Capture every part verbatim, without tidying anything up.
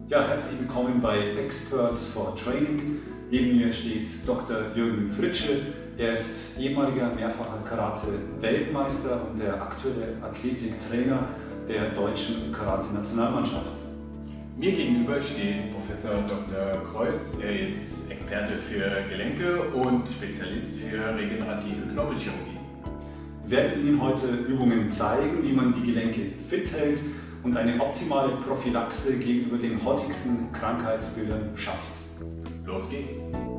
Ja, herzlich willkommen bei Experts for Training. Neben mir steht Doktor Jürgen Fritzsche. Er ist ehemaliger mehrfacher Karate-Weltmeister und der aktuelle Athletiktrainer der deutschen Karate-Nationalmannschaft. Mir gegenüber steht Professor Doktor Kreuz. Er ist Experte für Gelenke und Spezialist für regenerative Knorpelchirurgie. Wir werden Ihnen heute Übungen zeigen, wie man die Gelenke fit hält und eine optimale Prophylaxe gegenüber den häufigsten Krankheitsbildern schafft. Los geht's!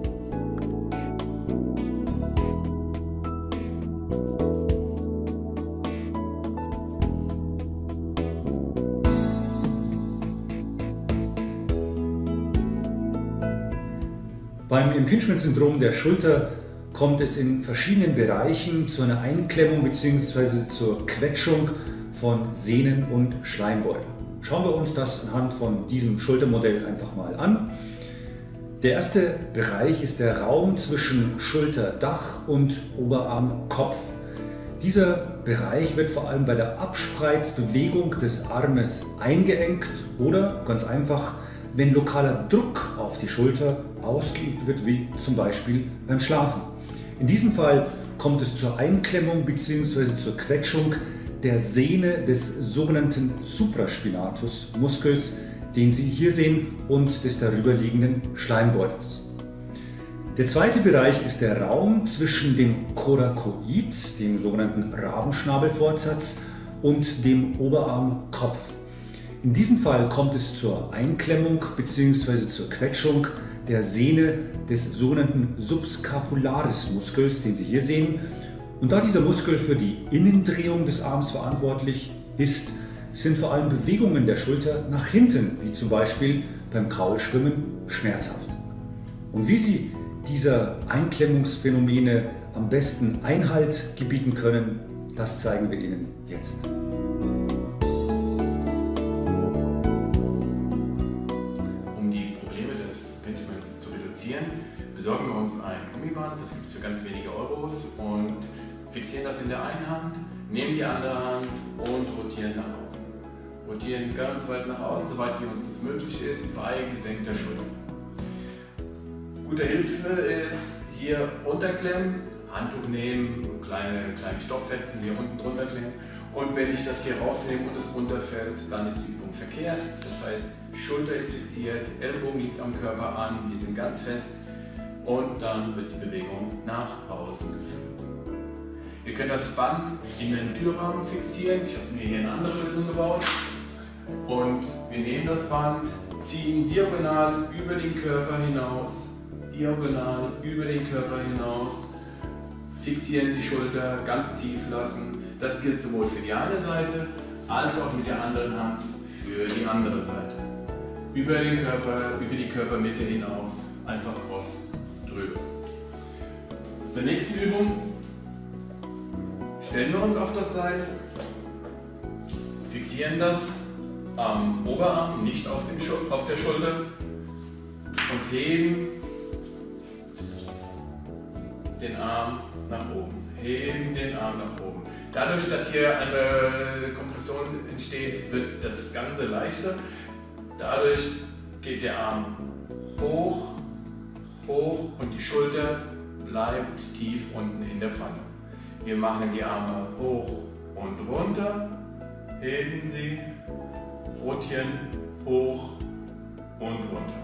Beim Impingement-Syndrom der Schulter kommt es in verschiedenen Bereichen zu einer Einklemmung bzw. zur Quetschung von Sehnen und Schleimbeuteln. Schauen wir uns das anhand von diesem Schultermodell einfach mal an. Der erste Bereich ist der Raum zwischen Schulterdach und Oberarmkopf. Dieser Bereich wird vor allem bei der Abspreizbewegung des Armes eingeengt oder ganz einfach, wenn lokaler Druck auf die Schulter ausgeübt wird, wie zum Beispiel beim Schlafen. In diesem Fall kommt es zur Einklemmung bzw. zur Quetschung der Sehne des sogenannten Supraspinatus-Muskels, den Sie hier sehen, und des darüberliegenden Schleimbeutels. Der zweite Bereich ist der Raum zwischen dem Coracoid, dem sogenannten Rabenschnabelfortsatz, und dem Oberarmkopf. In diesem Fall kommt es zur Einklemmung bzw. zur Quetschung der Sehne des sogenannten Subscapularis-Muskels, den Sie hier sehen. Und da dieser Muskel für die Innendrehung des Arms verantwortlich ist, sind vor allem Bewegungen der Schulter nach hinten, wie zum Beispiel beim Kraulschwimmen, schmerzhaft. Und wie Sie dieser Einklemmungsphänomene am besten Einhalt gebieten können, das zeigen wir Ihnen jetzt. Um die Probleme des Impingements zu reduzieren, besorgen wir uns ein Gummiband, das gibt es für ganz wenige Euros, und fixieren das in der einen Hand, nehmen die andere Hand und rotieren nach außen. Rotieren ganz weit nach außen, soweit wie uns das möglich ist, bei gesenkter Schulter. Gute Hilfe ist hier runterklemmen, Handtuch nehmen, kleine, kleine Stofffetzen hier unten drunter klemmen, und wenn ich das hier rausnehme und es runterfällt, dann ist die Übung verkehrt. Das heißt, Schulter ist fixiert, Ellbogen liegt am Körper an, wir sind ganz fest, und dann wird die Bewegung nach außen geführt. Wir können das Band in den Türrahmen fixieren. Ich habe mir hier eine andere Lösung gebaut. Und wir nehmen das Band, ziehen diagonal über den Körper hinaus, diagonal über den Körper hinaus, fixieren die Schulter, ganz tief lassen. Das gilt sowohl für die eine Seite als auch mit der anderen Hand für die andere Seite. Über den Körper, über die Körpermitte hinaus, einfach cross drüber. Zur nächsten Übung stellen wir uns auf das Seil, fixieren das am Oberarm, nicht auf, dem Schul- auf der Schulter, und heben den Arm nach oben. Heben den Arm nach oben. Dadurch, dass hier eine Kompression entsteht, wird das Ganze leichter. Dadurch geht der Arm hoch, hoch, und die Schulter bleibt tief unten in der Pfanne. Wir machen die Arme hoch und runter, heben sie, rotieren hoch und runter.